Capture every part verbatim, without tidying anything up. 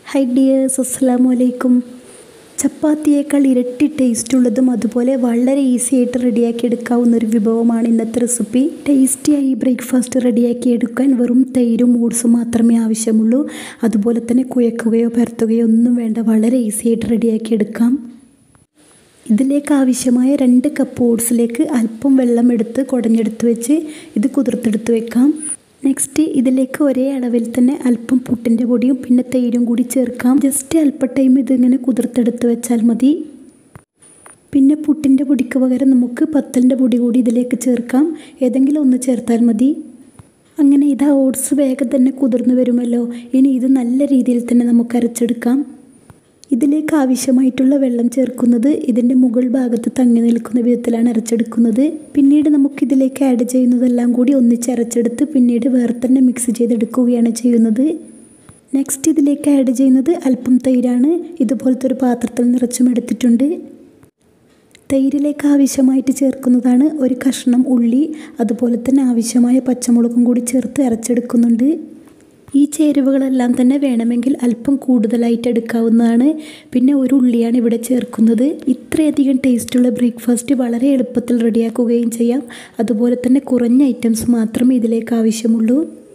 Hi dears, അസ്സലാമു അലൈക്കും. ചപ്പാത്തിയേക്കാൾ ഇരട്ടി ടേസ്റ്റുള്ളതും അതുപോലെ വളരെ ഈസി ആയിട്ട് റെഡിയാക്കി എടുക്കാവുന്ന ഒരു വിഭവമാണ് ഇന്നത്തെ റെസിപ്പി. ടേസ്റ്റിയായി ബ്രേക്ക്ഫാസ്റ്റ് റെഡിയാക്കി എടുക്കാൻ വെറും തൈരും ഓട്സും മാത്രമേ ആവശ്യമുള്ളൂ. അതുപോലെ തന്നെ കുഴക്കുകയോ പരത്തുകയോ ഒന്നും വേണ്ട, വളരെ ഈസി ആയിട്ട് റെഡിയാക്കി എടുക്കാം. ഇതിലേക്ക് ആവശ്യമായ രണ്ട് കപ്പ് ഓട്സിലേക്ക് അല്പം വെള്ളം എടുത്ത് കുടഞ്ഞെടുത്ത് വെച്ച് ഇത് കുതിർത്തെടുത്ത് വെക്കാം. നെക്സ്റ്റ് ഇതിലേക്ക് ഒരേ അളവിൽ തന്നെ അല്പം പുട്ടിൻ്റെ പൊടിയും പിന്നെ തൈരും കൂടി ചേർക്കാം. ജസ്റ്റ് അല്പ ടൈം ഇതിങ്ങനെ കുതിർത്തെടുത്ത് വെച്ചാൽ മതി. പിന്നെ പുട്ടിൻ്റെ പൊടിക്ക് പകരം നമുക്ക് പത്തലിൻ്റെ പൊടി കൂടി ഇതിലേക്ക് ചേർക്കാം. ഏതെങ്കിലും ഒന്ന് ചേർത്താൽ മതി. അങ്ങനെ ഇതാ ഓട്സ് വേഗം തന്നെ കുതിർന്ന് വരുമല്ലോ. ഇനി ഇത് നല്ല രീതിയിൽ തന്നെ നമുക്ക് അരച്ചെടുക്കാം. ഇതിലേക്ക് ആവശ്യമായിട്ടുള്ള വെള്ളം ചേർക്കുന്നത് ഇതിൻ്റെ മുകൾ ഭാഗത്ത് തങ്ങി നിൽക്കുന്ന വിധത്തിലാണ് അരച്ചെടുക്കുന്നത്. പിന്നീട് നമുക്കിതിലേക്ക് ആഡ് ചെയ്യുന്നതെല്ലാം കൂടി ഒന്നിച്ച് അരച്ചെടുത്ത് പിന്നീട് വേറെ തന്നെ മിക്സ് ചെയ്തെടുക്കുകയാണ് ചെയ്യുന്നത്. നെക്സ്റ്റ് ഇതിലേക്ക് ആഡ് ചെയ്യുന്നത് അല്പം തൈരാണ്. ഇതുപോലത്തെ ഒരു പാത്രത്തിൽ നിറച്ചും എടുത്തിട്ടുണ്ട്. തൈരിലേക്ക് ആവശ്യമായിട്ട് ചേർക്കുന്നതാണ് ഒരു കഷ്ണം ഉള്ളി, അതുപോലെ തന്നെ ആവശ്യമായ പച്ചമുളകും കൂടി ചേർത്ത് അരച്ചെടുക്കുന്നുണ്ട്. ഈ ചേരുവകളെല്ലാം തന്നെ വേണമെങ്കിൽ അല്പം കൂടുതലായിട്ട് എടുക്കാവുന്നതാണ്. പിന്നെ ഒരു ഉള്ളിയാണ് ഇവിടെ ചേർക്കുന്നത്. ഇത്രയധികം ടേസ്റ്റുള്ള ബ്രേക്ക്ഫാസ്റ്റ് വളരെ എളുപ്പത്തിൽ റെഡിയാക്കുകയും ചെയ്യാം. അതുപോലെ തന്നെ കുറഞ്ഞ ഐറ്റംസ് മാത്രമേ ഇതിലേക്ക് ആവശ്യമുള്ളൂ.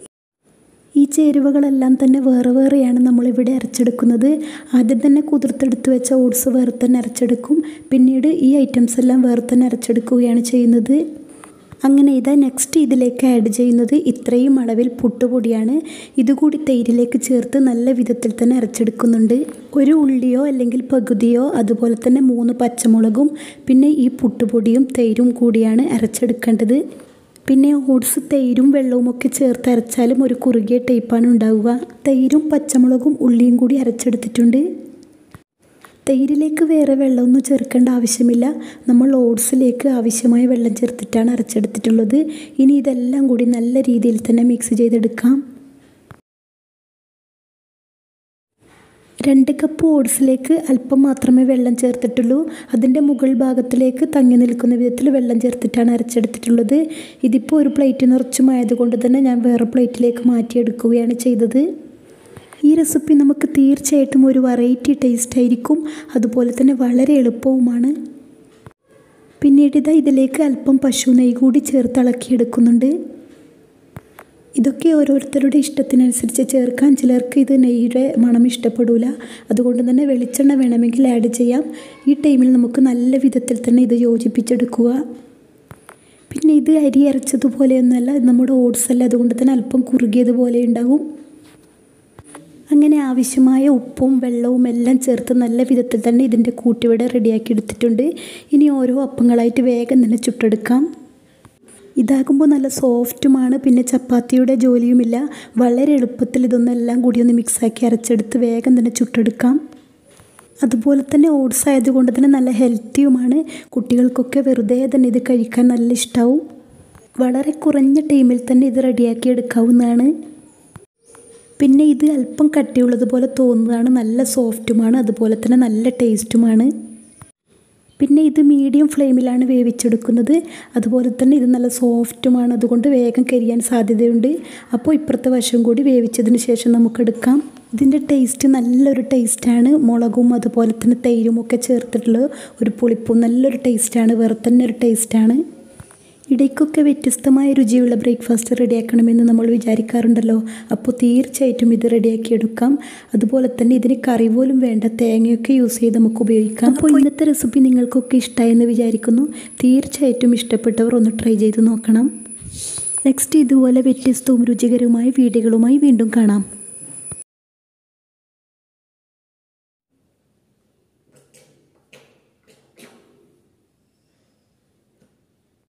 ഈ ചേരുവകളെല്ലാം തന്നെ വേറെ വേറെയാണ് നമ്മളിവിടെ അരച്ചെടുക്കുന്നത്. ആദ്യം തന്നെ കുതിർത്തെടുത്ത് വെച്ച ഓട്സ് വേറെ തന്നെ അരച്ചെടുക്കും. പിന്നീട് ഈ ഐറ്റംസ് എല്ലാം വേറെ തന്നെ അരച്ചെടുക്കുകയാണ് ചെയ്യുന്നത്. അങ്ങനെ ഇതാ നെക്സ്റ്റ് ഇതിലേക്ക് ആഡ് ചെയ്യുന്നത് ഇത്രയും അളവിൽ പുട്ടുപൊടിയാണ്. ഇതുകൂടി തൈരിലേക്ക് ചേർത്ത് നല്ല വിധത്തിൽ തന്നെ അരച്ചെടുക്കുന്നുണ്ട്. ഒരു ഉള്ളിയോ അല്ലെങ്കിൽ പകുതിയോ അതുപോലെ തന്നെ മൂന്ന് പച്ചമുളകും പിന്നെ ഈ പുട്ടുപൊടിയും തൈരും കൂടിയാണ് അരച്ചെടുക്കേണ്ടത്. പിന്നെ ഓട്സ് തൈരും വെള്ളവും ഒക്കെ ചേർത്ത് അരച്ചാലും ഒരു കുറുകിയ ടൈപ്പാണ് ഉണ്ടാവുക. തൈരും പച്ചമുളകും ഉള്ളിയും കൂടി അരച്ചെടുത്തിട്ടുണ്ട്. തൈരിലേക്ക് വേറെ വെള്ളമൊന്നും ചേർക്കേണ്ട ആവശ്യമില്ല. നമ്മൾ ഓട്സിലേക്ക് ആവശ്യമായ വെള്ളം ചേർത്തിട്ടാണ് അരച്ചെടുത്തിട്ടുള്ളത്. ഇനി ഇതെല്ലാം കൂടി നല്ല രീതിയിൽ തന്നെ മിക്സ് ചെയ്തെടുക്കാം. രണ്ട് കപ്പ് ഓട്സിലേക്ക് അല്പം മാത്രമേ വെള്ളം ചേർത്തിട്ടുള്ളൂ. അതിൻ്റെ മുകൾ ഭാഗത്തിലേക്ക് തങ്ങി നിൽക്കുന്ന വിധത്തിൽ വെള്ളം ചേർത്തിട്ടാണ് അരച്ചെടുത്തിട്ടുള്ളത്. ഇതിപ്പോൾ ഒരു പ്ലേറ്റ് നിറച്ചും ആയതുകൊണ്ട് തന്നെ ഞാൻ വേറെ പ്ലേറ്റിലേക്ക് മാറ്റിയെടുക്കുകയാണ് ചെയ്തത്. ഈ റെസിപ്പി നമുക്ക് തീർച്ചയായിട്ടും ഒരു വെറൈറ്റി ടേസ്റ്റ് ആയിരിക്കും. അതുപോലെ തന്നെ വളരെ എളുപ്പവുമാണ്. പിന്നീട് ഇതാ ഇതിലേക്ക് അല്പം പശു നെയ്യ് കൂടി ചേർത്ത് ഇളക്കിയെടുക്കുന്നുണ്ട്. ഇതൊക്കെ ഓരോരുത്തരുടെ ഇഷ്ടത്തിനനുസരിച്ച് ചേർക്കാൻ. ചിലർക്ക് ഇത് നെയ്യുടെ മണം ഇഷ്ടപ്പെടില്ല. അതുകൊണ്ട് തന്നെ വെളിച്ചെണ്ണ വേണമെങ്കിൽ ആഡ് ചെയ്യാം. ഈ ടൈമിൽ നമുക്ക് നല്ല വിധത്തിൽ തന്നെ ഇത് യോജിപ്പിച്ചെടുക്കുക. പിന്നെ ഇത് അരി അരച്ചതുപോലെയൊന്നുമല്ല, നമ്മുടെ ഓട്സ് അല്ല, അതുകൊണ്ട് തന്നെ അല്പം കുറുകിയതുപോലെ ഉണ്ടാകും. അങ്ങനെ ആവശ്യമായ ഉപ്പും വെള്ളവും എല്ലാം ചേർത്ത് നല്ല വിധത്തിൽ തന്നെ ഇതിൻ്റെ കൂട്ടിവിടെ റെഡിയാക്കി എടുത്തിട്ടുണ്ട്. ഇനി ഓരോ അപ്പങ്ങളായിട്ട് വേഗം തന്നെ ചുട്ടെടുക്കാം. ഇതാകുമ്പോൾ നല്ല സോഫ്റ്റുമാണ്. പിന്നെ ചപ്പാത്തിയുടെ ജോലിയുമില്ല. വളരെ എളുപ്പത്തിൽ ഇതൊന്നെല്ലാം കൂടി ഒന്ന് മിക്സാക്കി അരച്ചെടുത്ത് വേഗം തന്നെ ചുട്ടെടുക്കാം. അതുപോലെ തന്നെ ഓട്സ് ആയതുകൊണ്ട് തന്നെ നല്ല ഹെൽത്തിയുമാണ്. കുട്ടികൾക്കൊക്കെ വെറുതെ തന്നെ ഇത് കഴിക്കാൻ നല്ല ഇഷ്ടമാവും. വളരെ കുറഞ്ഞ ടൈമിൽ തന്നെ ഇത് റെഡിയാക്കി എടുക്കാവുന്നതാണ്. പിന്നെ ഇത് അല്പം കട്ടിയുള്ളതുപോലെ തോന്നുന്നതാണ്. നല്ല സോഫ്റ്റുമാണ്, അതുപോലെ തന്നെ നല്ല ടേസ്റ്റുമാണ്. പിന്നെ ഇത് മീഡിയം ഫ്ലെയിമിലാണ് വേവിച്ചെടുക്കുന്നത്. അതുപോലെ തന്നെ ഇത് നല്ല സോഫ്റ്റുമാണ്, അതുകൊണ്ട് വേഗം കരിയാൻ സാധ്യതയുണ്ട്. അപ്പോൾ ഇപ്പുറത്തെ വശം കൂടി വേവിച്ചതിന് ശേഷം നമുക്കെടുക്കാം. ഇതിൻ്റെ ടേസ്റ്റ് നല്ലൊരു ടേസ്റ്റാണ്. മുളകും അതുപോലെ തന്നെ തൈരും ഒക്കെ ചേർത്തിട്ടുള്ള ഒരു പുളിപ്പും നല്ലൊരു ടേസ്റ്റാണ്. വേറെ തന്നെ ഒരു ടേസ്റ്റാണ്. ഇടയ്ക്കൊക്കെ വ്യത്യസ്തമായ രുചിയുള്ള ബ്രേക്ക്ഫാസ്റ്റ് റെഡിയാക്കണമെന്ന് നമ്മൾ വിചാരിക്കാറുണ്ടല്ലോ. അപ്പോൾ തീർച്ചയായിട്ടും ഇത് റെഡിയാക്കി എടുക്കാം. അതുപോലെ തന്നെ ഇതിന് കറി പോലും വേണ്ട, തേങ്ങയൊക്കെ യൂസ് ചെയ്ത് നമുക്ക് ഉപയോഗിക്കാം. അപ്പോൾ ഇന്നത്തെ റെസിപ്പി നിങ്ങൾക്കൊക്കെ ഇഷ്ടമായെന്ന് വിചാരിക്കുന്നു. തീർച്ചയായിട്ടും ഇഷ്ടപ്പെട്ടവർ ഒന്ന് ട്രൈ ചെയ്ത് നോക്കണം. നെക്സ്റ്റ് ഇതുപോലെ വ്യത്യസ്തവും രുചികരവുമായ വീഡിയോകളുമായി വീണ്ടും കാണാം.